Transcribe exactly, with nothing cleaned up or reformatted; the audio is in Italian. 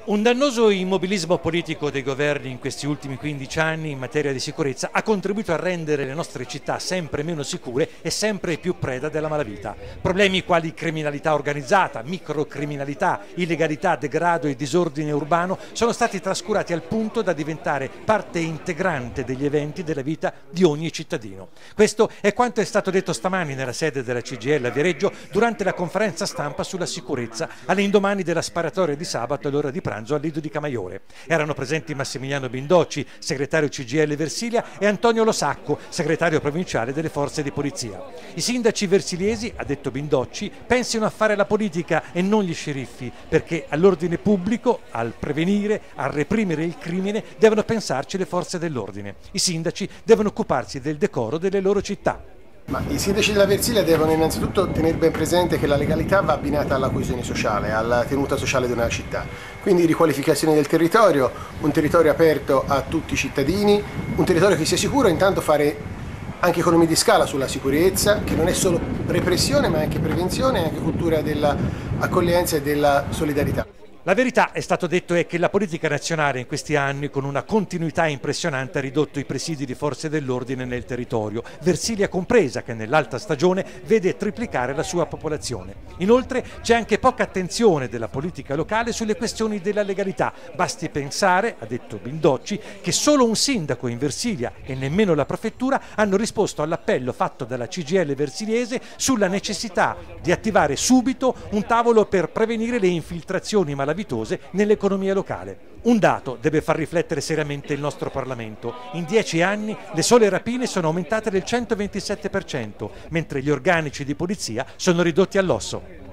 Un dannoso immobilismo politico dei governi in questi ultimi quindici anni in materia di sicurezza ha contribuito a rendere le nostre città sempre meno sicure e sempre più preda della malavita. Problemi quali criminalità organizzata, microcriminalità, illegalità, degrado e disordine urbano sono stati trascurati al punto da diventare parte integrante degli eventi della vita di ogni cittadino. Questo è quanto è stato detto stamani nella sede della C G I L a Viareggio durante la conferenza stampa sulla sicurezza all'indomani della sparatoria di sabato all'ora di pranzo al Lido di Camaiore. Erano presenti Massimiliano Bindocci, segretario C G I L Versilia, e Antonio Losacco, segretario provinciale delle forze di polizia. I sindaci versiliesi, ha detto Bindocci, pensino a fare la politica e non gli sceriffi, perché all'ordine pubblico, al prevenire, a reprimere il crimine devono pensarci le forze dell'ordine. I sindaci devono occuparsi del decoro delle loro città. Ma i sindaci della Versilia devono innanzitutto tenere ben presente che la legalità va abbinata alla coesione sociale, alla tenuta sociale di una città. Quindi riqualificazione del territorio, un territorio aperto a tutti i cittadini, un territorio che sia sicuro, intanto fare anche economie di scala sulla sicurezza, che non è solo repressione ma anche prevenzione e anche cultura dell'accoglienza e della solidarietà. La verità, è stato detto, è che la politica nazionale in questi anni, con una continuità impressionante, ha ridotto i presidi di forze dell'ordine nel territorio, Versilia compresa, che nell'alta stagione vede triplicare la sua popolazione. Inoltre c'è anche poca attenzione della politica locale sulle questioni della legalità. Basti pensare, ha detto Bindocci, che solo un sindaco in Versilia e nemmeno la prefettura hanno risposto all'appello fatto dalla C G I L versiliese sulla necessità di attivare subito un tavolo per prevenire le infiltrazioni malavitose nell'economia locale. Un dato deve far riflettere seriamente il nostro Parlamento. In dieci anni le sole rapine sono aumentate del centoventisette per cento, mentre gli organici di polizia sono ridotti all'osso.